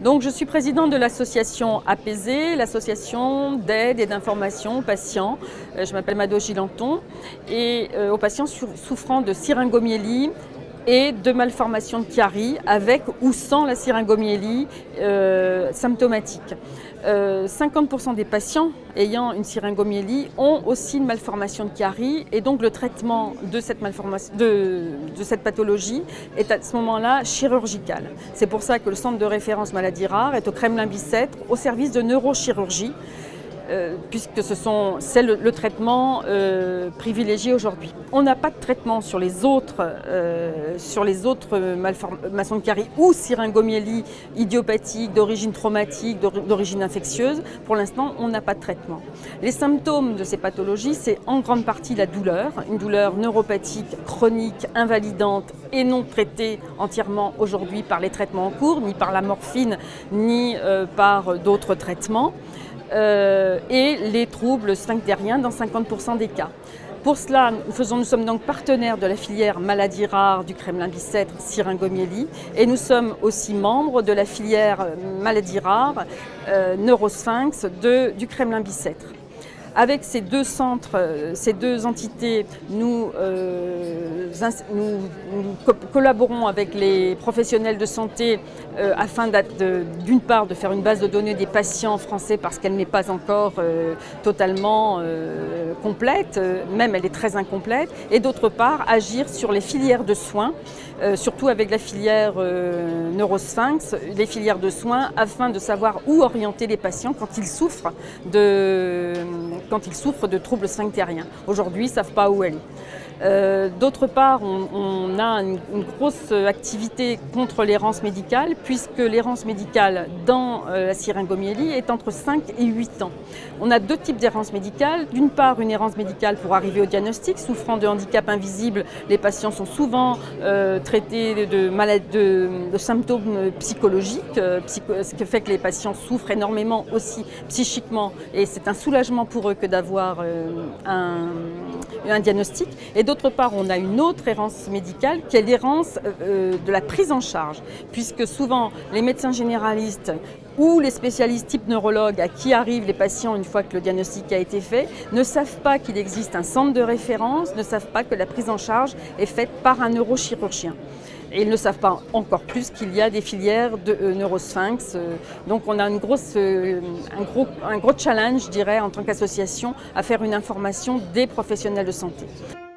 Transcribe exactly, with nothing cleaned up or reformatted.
Donc, je suis présidente de l'association Apaiser, l'association d'aide et d'information aux patients. Euh, je m'appelle Mado Gilanton et euh, aux patients souffrant de syringomyélie et de malformations de Chiari avec ou sans la syringomyélie euh, symptomatique. Euh, cinquante pour cent des patients ayant une syringomyélie ont aussi une malformation de Chiari et donc le traitement de cette, malformation, de, de cette pathologie est à ce moment-là chirurgical. C'est pour ça que le centre de référence maladies rares est au Kremlin-Bicêtre au service de neurochirurgie. Euh, puisque ce sont, c'est le, le traitement euh, privilégié aujourd'hui. On n'a pas de traitement sur les autres, euh, sur les autres malformations de Chiari ou syringomyélie idiopathique, d'origine traumatique, d'origine infectieuse. Pour l'instant, on n'a pas de traitement. Les symptômes de ces pathologies, c'est en grande partie la douleur, une douleur neuropathique, chronique, invalidante et non traitée entièrement aujourd'hui par les traitements en cours, ni par la morphine, ni euh, par d'autres traitements. Euh, et les troubles sphinctériens dans cinquante pour cent des cas. Pour cela, nous, faisons, nous sommes donc partenaires de la filière maladies rares du Kremlin-Bicêtre syringomyélie et nous sommes aussi membres de la filière maladies rares euh, neurosphinx de, du Kremlin-Bicêtre. Avec ces deux centres, ces deux entités, nous, euh, nous, nous co collaborons avec les professionnels de santé euh, afin d'une part de faire une base de données des patients français parce qu'elle n'est pas encore euh, totalement euh, complète, euh, même elle est très incomplète, et d'autre part agir sur les filières de soins, euh, surtout avec la filière euh, neurosphinx, les filières de soins, afin de savoir où orienter les patients quand ils souffrent de quand ils souffrent de troubles sphinctériens. Aujourd'hui, ils ne savent pas où aller. Euh, D'autre part, on, on a une, une grosse activité contre l'errance médicale, puisque l'errance médicale dans euh, la syringomyélie est entre cinq et huit ans. On a deux types d'errance médicale. D'une part, une errance médicale pour arriver au diagnostic. Souffrant de handicap invisible, les patients sont souvent euh, traités de, malades, de, de symptômes psychologiques, euh, psycho, ce qui fait que les patients souffrent énormément aussi psychiquement, et c'est un soulagement pour eux que d'avoir euh, un, un diagnostic. Et d'autre part, on a une autre errance médicale qui est l'errance euh, de la prise en charge, puisque souvent les médecins généralistes ou les spécialistes type neurologues à qui arrivent les patients une fois que le diagnostic a été fait ne savent pas qu'il existe un centre de référence, ne savent pas que la prise en charge est faite par un neurochirurgien. Et ils ne savent pas encore plus qu'il y a des filières de euh, neurosphinx. Euh, donc on a une grosse, euh, un, gros, un gros challenge, je dirais, en tant qu'association, à faire une information des professionnels de santé.